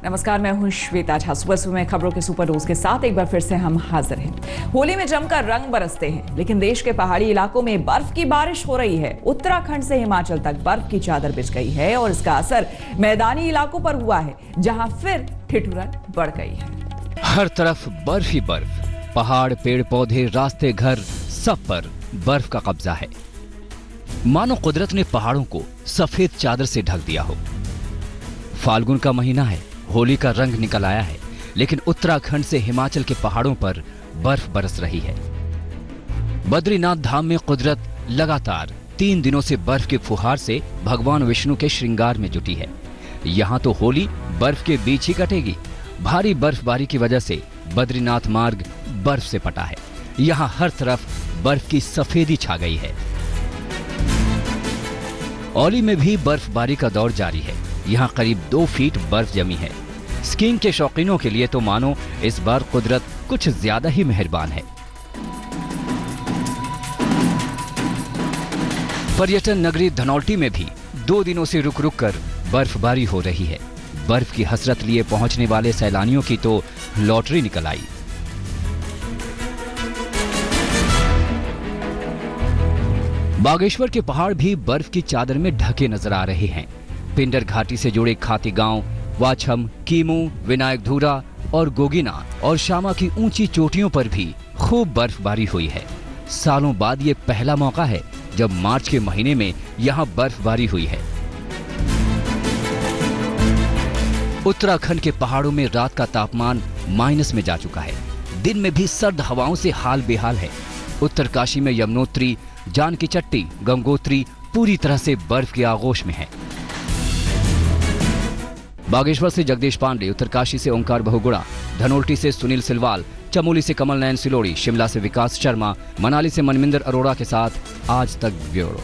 नमस्कार, मैं हूं श्वेता झा। सुबह में खबरों के सुपर डोज के साथ एक बार फिर से हम हाजिर हैं। होली में जमकर रंग बरसते हैं, लेकिन देश के पहाड़ी इलाकों में बर्फ की बारिश हो रही है। उत्तराखंड से हिमाचल तक बर्फ की चादर बिछ गई है और इसका असर मैदानी इलाकों पर हुआ है, जहां फिर ठिठुरन बढ़ गई है। हर तरफ बर्फ ही बर्फ, पहाड़, पेड़ पौधे, रास्ते, घर, सब पर बर्फ का कब्जा है। मानो कुदरत ने पहाड़ों को सफेद चादर से ढक दिया हो। फाल्गुन का महीना है, होली का रंग निकल आया है, लेकिन उत्तराखंड से हिमाचल के पहाड़ों पर बर्फ बरस रही है। बद्रीनाथ धाम में कुदरत लगातार 3 दिनों से बर्फ के फुहार से भगवान विष्णु के श्रृंगार में जुटी है। यहाँ तो होली बर्फ के बीच ही कटेगी। भारी बर्फबारी की वजह से बद्रीनाथ मार्ग बर्फ से पटा है। यहाँ हर तरफ बर्फ की सफेदी छा गई है। औली में भी बर्फबारी का दौर जारी है। यहाँ करीब 2 फीट बर्फ जमी है। स्कीइंग के शौकीनों के लिए तो मानो इस बार कुदरत कुछ ज्यादा ही मेहरबान है। पर्यटन नगरी धनौल्टी में भी 2 दिनों से रुक रुक कर बर्फबारी हो रही है। बर्फ की हसरत लिए पहुंचने वाले सैलानियों की तो लॉटरी निकल आई। बागेश्वर के पहाड़ भी बर्फ की चादर में ढके नजर आ रहे हैं। पिंडर घाटी से जुड़े खाती गांव, वाछम, कीमू, विनायक धूरा और गोगिना और शामा की ऊंची चोटियों पर भी खूब बर्फबारी हुई है। सालों बाद ये पहला मौका है जब मार्च के महीने में यहां बर्फबारी हुई है। उत्तराखंड के पहाड़ों में रात का तापमान माइनस में जा चुका है। दिन में भी सर्द हवाओं से हाल बेहाल है। उत्तरकाशी में यमुनोत्री, जानकी चट्टी, गंगोत्री पूरी तरह से बर्फ की आगोश में है। बागेश्वर से जगदीश पांडे, उत्तरकाशी से ओंकार बहुगुणा, धनौल्टी से सुनील सिलवाल, चमोली से कमल नयन सिलोड़ी, शिमला से विकास शर्मा, मनाली से मनमिंदर अरोड़ा के साथ आज तक ब्यूरो।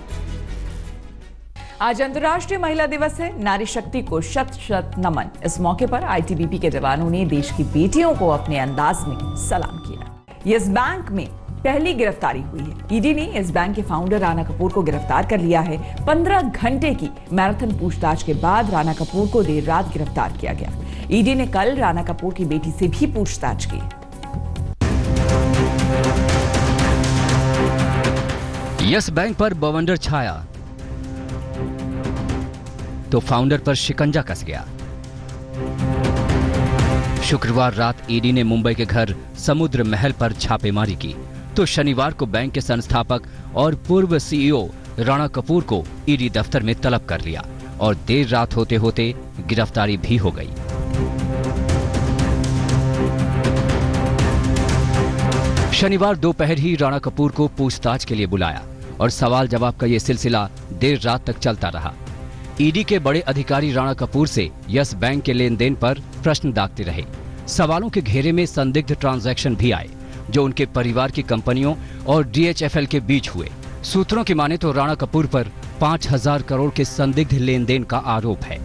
आज अंतर्राष्ट्रीय महिला दिवस है। नारी शक्ति को शत शत नमन। इस मौके पर आईटीबीपी के जवानों ने देश की बेटियों को अपने अंदाज में सलाम किया। यस बैंक में पहली गिरफ्तारी हुई है। ईडी ने इस बैंक के फाउंडर राणा कपूर को गिरफ्तार कर लिया है। 15 घंटे की मैराथन पूछताछ के बाद राणा कपूर को देर रात गिरफ्तार किया गया। ईडी ने कल राणा कपूर की बेटी से भी पूछताछ की। यस बैंक पर बवंडर छाया तो फाउंडर पर शिकंजा कस गया। शुक्रवार रात ईडी ने मुंबई के घर समुद्र महल पर छापेमारी की तो शनिवार को बैंक के संस्थापक और पूर्व सीईओ राणा कपूर को ईडी दफ्तर में तलब कर लिया और देर रात होते होते गिरफ्तारी भी हो गई। शनिवार दोपहर ही राणा कपूर को पूछताछ के लिए बुलाया और सवाल जवाब का यह सिलसिला देर रात तक चलता रहा। ईडी के बड़े अधिकारी राणा कपूर से यस बैंक के लेन देन पर प्रश्न दागते रहे। सवालों के घेरे में संदिग्ध ट्रांजैक्शन भी आए जो उनके परिवार की कंपनियों और डीएचएफएल के बीच हुए। सूत्रों की माने तो राणा कपूर पर 5000 करोड़ के संदिग्ध लेन देन का आरोप है।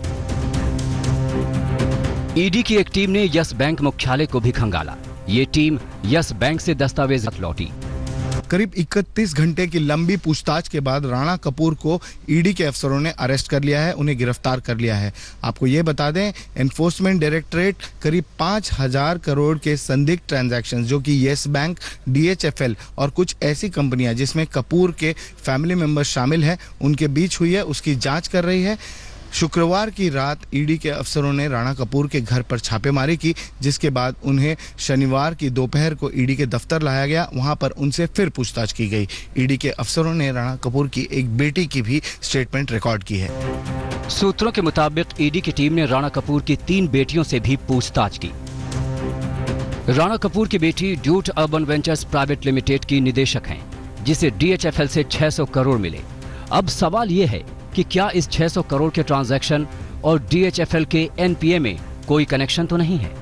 ईडी की एक टीम ने यस बैंक मुख्यालय को भी खंगाला। ये टीम यस बैंक से दस्तावेज लौटी। करीब 31 घंटे की लंबी पूछताछ के बाद राणा कपूर को ईडी के अफसरों ने अरेस्ट कर लिया है, उन्हें गिरफ्तार कर लिया है। आपको ये बता दें, एनफोर्समेंट डायरेक्टरेट करीब 5000 करोड़ के संदिग्ध ट्रांजैक्शन जो कि येस बैंक, डीएचएफएल और कुछ ऐसी कंपनियां जिसमें कपूर के फैमिली मेंबर्स शामिल हैं उनके बीच हुई है, उसकी जांच कर रही है। शुक्रवार की रात ईडी के अफसरों ने राणा कपूर के घर पर छापेमारी की, जिसके बाद उन्हें शनिवार की दोपहर को ईडी के दफ्तर लाया गया। वहां पर उनसे फिर पूछताछ की गई। ईडी के अफसरों ने राणा कपूर की एक बेटी की भी स्टेटमेंट रिकॉर्ड की है। सूत्रों के मुताबिक ईडी की टीम ने राणा कपूर की 3 बेटियों से भी पूछताछ की। राणा कपूर की बेटी Doit Urban Ventures Private Limited की निदेशक हैं, जिसे डीएचएफएल से 600 करोड़ मिले। अब सवाल यह है कि क्या इस 600 करोड़ के ट्रांजैक्शन और डीएचएफएल के एनपीए में कोई कनेक्शन तो नहीं है।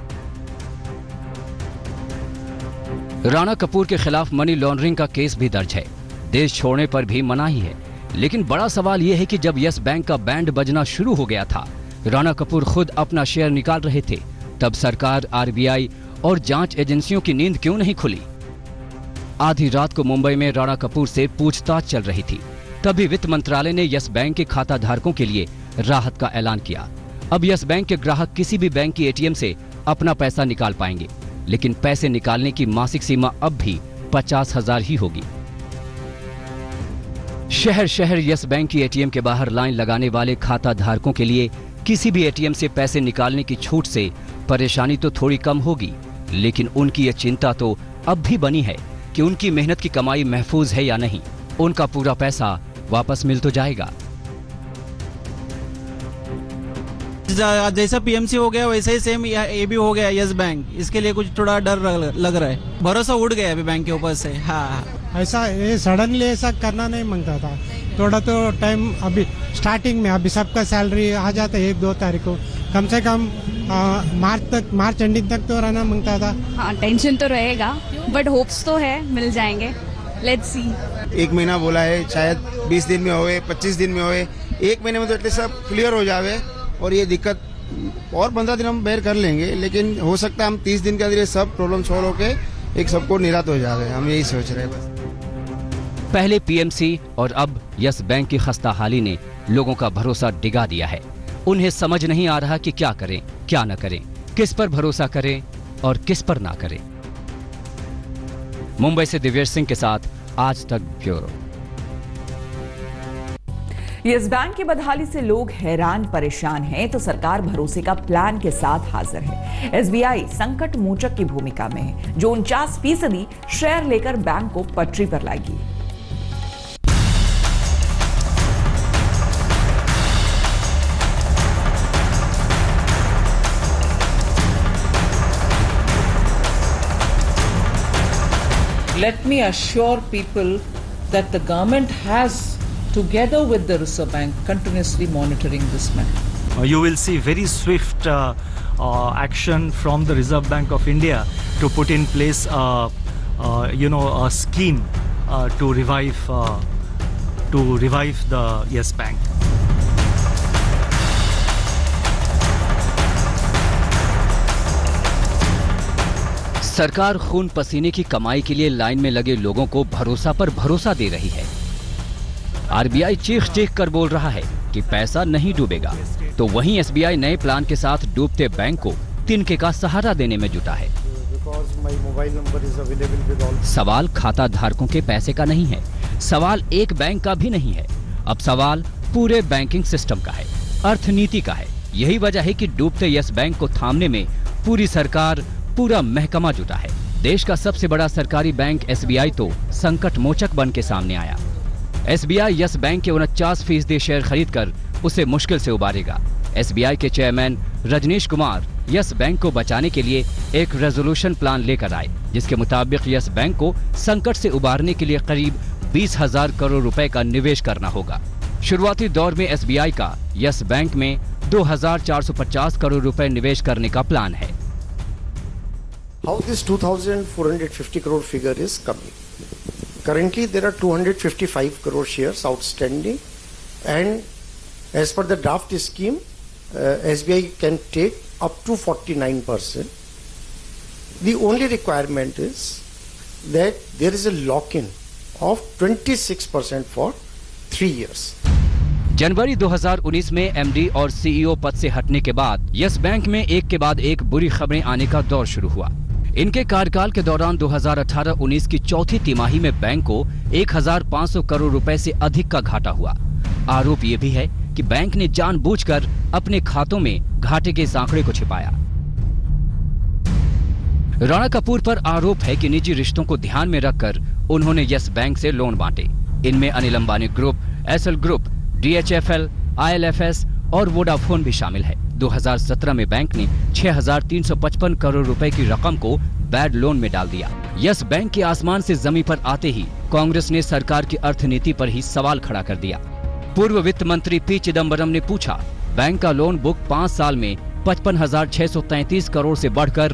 राणा कपूर के खिलाफ मनी लॉन्ड्रिंग का केस भी दर्ज है। देश छोड़ने पर भी मनाही है। लेकिन बड़ा सवाल यह है कि जब यस बैंक का बैंड बजना शुरू हो गया था, राणा कपूर खुद अपना शेयर निकाल रहे थे, तब सरकार, आरबीआई और जांच एजेंसियों की नींद क्यों नहीं खुली? आधी रात को मुंबई में राणा कपूर से पूछताछ चल रही थी। तभी वित्त मंत्रालय ने यस बैंक के खाता धारकों के लिए राहत का ऐलान किया। अब यस बैंक के ग्राहक किसी भी बैंक की एटीएम से अपना पैसा निकाल पाएंगे, लेकिन पैसे निकालने की मासिक सीमा अब भी 50,000 ही होगी। शहर शहर यस बैंक की एटीएम के बाहर लाइन लगाने वाले खाता धारकों के लिए किसी भी एटीएम से पैसे निकालने की छूट से परेशानी तो थोड़ी कम होगी, लेकिन उनकी यह चिंता तो अब भी बनी है कि उनकी मेहनत की कमाई महफूज है या नहीं, उनका पूरा पैसा वापस मिल तो जाएगा। जैसा पीएमसी हो गया वैसे ही सेम ये भी हो गया यस बैंक, इसके लिए कुछ थोड़ा डर लग रहा है, भरोसा उड़ गया अभी बैंक के ऊपर से। हाँ, ऐसा ये सडनली ऐसा करना नहीं मांगता था, थोड़ा तो टाइम अभी स्टार्टिंग में, अभी सबका सैलरी आ जाता है 1-2 तारीख को, कम से कम मार्च एंडिंग तक तो रहना मांगता था। हाँ, टेंशन तो रहेगा बट होप्स तो है मिल जाएंगे, लेट्स सी। 1 महीना बोला है, शायद 20 दिन में होए, 25 दिन में होए, 1 महीने में तो एटलीस्ट सब क्लियर हो जावे और ये दिक्कत और 15 दिन हम बेयर कर लेंगे, लेकिन हो सकता है हम 30 दिन के अंदर ये सब प्रॉब्लम सॉल्व होके एक सबको निरात हो जाए, हम यही सोच रहे हैं बस। पहले पीएमसी और अब यस बैंक की खस्ताहाली ने लोगों का भरोसा डिगा दिया है। उन्हें समझ नहीं आ रहा कि क्या करें, क्या न करें, किस पर भरोसा करें और किस पर ना करें। मुंबई से दिव्येश सिंह के साथ आज तक ब्यूरो। यस बैंक की बदहाली से लोग हैरान परेशान हैं, तो सरकार भरोसे का प्लान के साथ हाजिर है। एसबीआई संकट मोचक की भूमिका में है, जो 49% शेयर लेकर बैंक को पटरी पर लाएगी। Let me assure people that the government has, together with the Reserve Bank, continuously monitoring this matter. You will see very swift action from the Reserve Bank of India to put in place, a scheme to revive the Yes Bank. सरकार खून पसीने की कमाई के लिए line में लगे लोगों को भरोसा पर भरोसा दे रही है। आरबीआई चीख चीख कर बोल रहा है कि पैसा नहीं डूबेगा, तो वहीं एसबीआई नए प्लान के साथ डूबते बैंक को तिनके का सहारा देने में जुटा है। सवाल खाता धारकों के पैसे का नहीं है, सवाल एक बैंक का भी नहीं है, अब सवाल पूरे बैंकिंग सिस्टम का है, अर्थनीति का है। यही वजह है कि डूबते यस बैंक को थामने में पूरी सरकार, पूरा महकमा जुटा है। देश का सबसे बड़ा सरकारी बैंक एसबीआई तो संकट मोचक बन के सामने आया। एसबीआई यस बैंक के 49% शेयर खरीदकर उसे मुश्किल से उबारेगा। एसबीआई के chairman Rajnish Kumar Yes Bank को बचाने के लिए एक रेजोल्यूशन प्लान लेकर आए, जिसके मुताबिक यस बैंक को संकट से उबारने के लिए करीब 20,000 करोड़ रुपए का निवेश करना होगा। शुरुआती दौर में एसबीआई का यस बैंक में 2,450 करोड़ रुपए निवेश करने का प्लान है। How this 2,450 crore figure is coming? Currently, there are 255 crore shares outstanding, and as per the draft scheme, SBI can take up to 49%. The only requirement is that there is a lock-in of 26% for 3 years. जनवरी 2019 में MD और CEO पद से हटने के बाद yes bank में एक के बाद एक बुरी खबरें आने का दौर शुरू हुआ। इनके कार्यकाल के दौरान 2018-19 की चौथी तिमाही में बैंक को 1,500 करोड़ रुपए से अधिक का घाटा हुआ। आरोप ये भी है कि बैंक ने जानबूझकर अपने खातों में घाटे के आंकड़े को छिपाया। राणा कपूर पर आरोप है कि निजी रिश्तों को ध्यान में रखकर उन्होंने यस बैंक से लोन बांटे। इनमें Anil Ambani group, Essel group, DHFL, ILFS और वोडाफोन भी शामिल है। 2017 में बैंक ने 6,355 करोड़ रुपए की रकम को बैड लोन में डाल दिया। यस बैंक के आसमान से जमीन पर आते ही कांग्रेस ने सरकार की अर्थनीति पर ही सवाल खड़ा कर दिया। पूर्व वित्त मंत्री पी चिदम्बरम ने पूछा, बैंक का लोन बुक 5 साल में 55,633 करोड़ से बढ़कर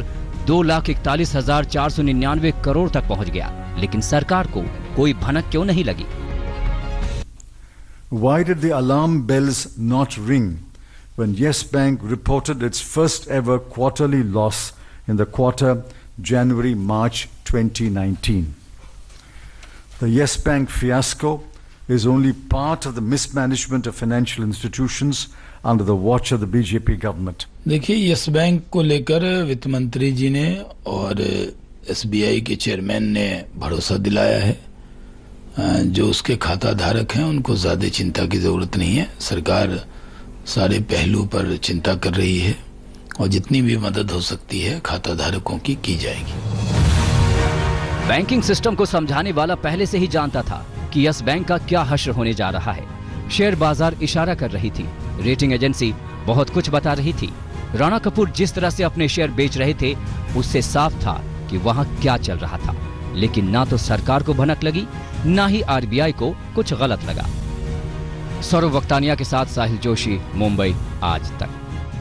2,41,499 करोड़ तक पहुंच गया, लेकिन सरकार को कोई भनक क्यों नहीं लगी? Why did the alarm bells not ring when Yes Bank reported its first ever quarterly loss in the quarter January-March 2019? The Yes Bank fiasco is only part of the mismanagement of financial institutions under the watch of the BJP government. देखिए, Yes Bank को लेकर वित्त मंत्री जी ने और SBI के chairman ने भरोसा दिलाया है। जो उसके खाता धारक हैं उनको ज़्यादा चिंता की ज़रूरत नहीं है। सरकार सारे पहलू पर चिंता कर रही है और जितनी भी मदद हो सकती है खाता धारकों की जाएगी। बैंकिंग सिस्टम को समझाने वाला पहले से ही जानता था कि यस बैंक का क्या हश्र होने जा रहा है। शेयर बाजार इशारा कर रही थी, रेटिंग एजेंसी बहुत कुछ बता रही थी। राणा कपूर जिस तरह से अपने शेयर बेच रहे थे उससे साफ था कि वहां क्या चल रहा था। लेकिन ना तो सरकार को भनक लगी, ना ही RBI को कुछ गलत लगा। सौरभ वक्तानिया के साथ साहिल जोशी, मुंबई आज तक।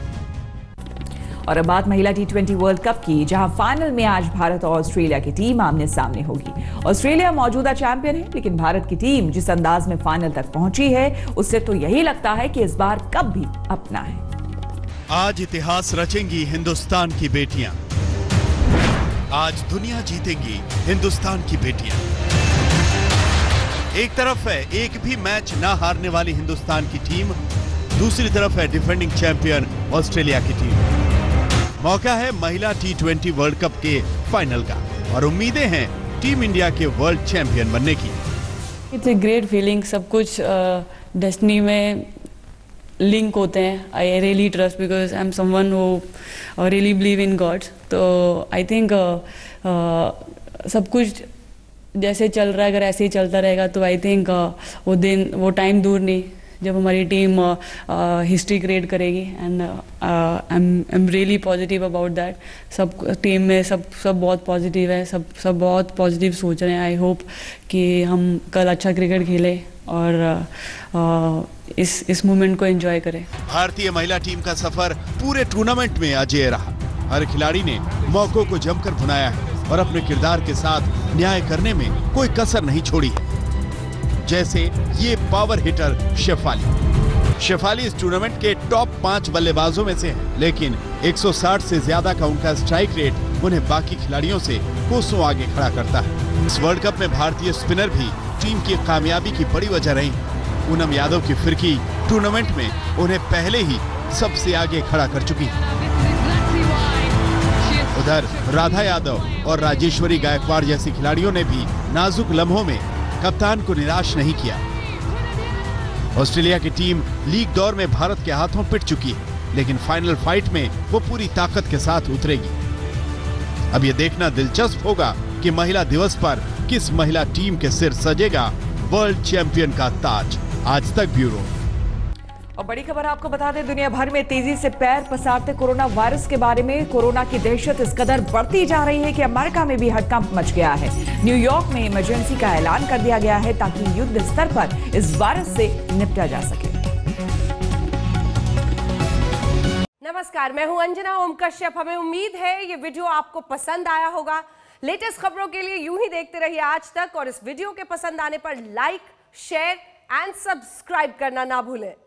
और अब बात महिला T20 वर्ल्ड कप की, जहां फाइनल में आज भारत और ऑस्ट्रेलिया की टीम आमने सामने होगी। ऑस्ट्रेलिया मौजूदा चैंपियन है, लेकिन भारत की टीम जिस अंदाज में फाइनल तक पहुंची है उससे तो यही लगता है कि इस बार कप भी अपना है। आज इतिहास रचेंगी हिंदुस्तान की बेटियां। आज दुनिया जीतेंगी हिंदुस्तान की बेटियां। एक तरफ है एक भी मैच ना हारने वाली हिंदुस्तान की टीम, दूसरी तरफ है डिफेंडिंग चैंपियन ऑस्ट्रेलिया की टीम। मौका है महिला T20 वर्ल्ड कप के फाइनल का और उम्मीदें हैं टीम इंडिया के वर्ल्ड चैंपियन बनने की। It's a great feeling. सब कुछ डेस्टिनी में लिंक होते हैं। I really trust because I am someone who really believe in God. तो आई थिंक सब कुछ जैसे चल रहा है, अगर ऐसे ही चलता रहेगा तो आई थिंक वो टाइम दूर नहीं जब हमारी टीम हिस्ट्री क्रिएट करेगी। And I am really positive about that. सब टीम में सब बहुत पॉजिटिव है, सब बहुत पॉजिटिव सोच रहे हैं। आई होप कि हम कल अच्छा क्रिकेट खेलें और इस मोमेंट को एंजॉय करें। भारतीय महिला टीम का सफर पूरे टूर्नामेंट में अजेय रहा। हर खिलाड़ी ने मौकों को जमकर भुनाया है और अपने किरदार के साथ न्याय करने में कोई कसर नहीं छोड़ी है। जैसे ये पावर हिटर शेफाली इस टूर्नामेंट के टॉप 5 बल्लेबाजों में से है, लेकिन 160 से ज्यादा का उनका स्ट्राइक रेट उन्हें बाकी खिलाड़ियों से कोसों आगे खड़ा करता है। इस वर्ल्ड कप में भारतीय स्पिनर भी टीम की कामयाबी की बड़ी वजह रही। पूनम यादव की फिरकी टूर्नामेंट में उन्हें पहले ही सबसे आगे खड़ा कर चुकी है। उधर राधा यादव और राजेश्वरी गायकवाड़ जैसी खिलाड़ियों ने भी नाजुक लम्हों में कप्तान को निराश नहीं किया। ऑस्ट्रेलिया की टीम लीग दौर में भारत के हाथों पिट चुकी है, लेकिन फाइनल फाइट में वो पूरी ताकत के साथ उतरेगी। अब ये देखना दिलचस्प होगा कि महिला दिवस पर किस महिला टीम के सिर सजेगा वर्ल्ड चैंपियन का ताज। आज तक ब्यूरो। और बड़ी खबर आपको बता दें, दुनिया भर में तेजी से पैर पसारते कोरोना वायरस के बारे में। कोरोना की दहशत इस कदर बढ़ती जा रही है कि अमेरिका में भी हड़कंप मच गया है। न्यूयॉर्क में इमरजेंसी का ऐलान कर दिया गया है ताकि युद्ध स्तर पर इस वायरस से निपटा जा सके। नमस्कार, मैं हूं अंजना ओम कश्यप। हमें उम्मीद है ये वीडियो आपको पसंद आया होगा। लेटेस्ट खबरों के लिए यूं ही देखते रहिए आज तक, और इस वीडियो के पसंद आने पर लाइक, शेयर एंड सब्सक्राइब करना ना भूलें।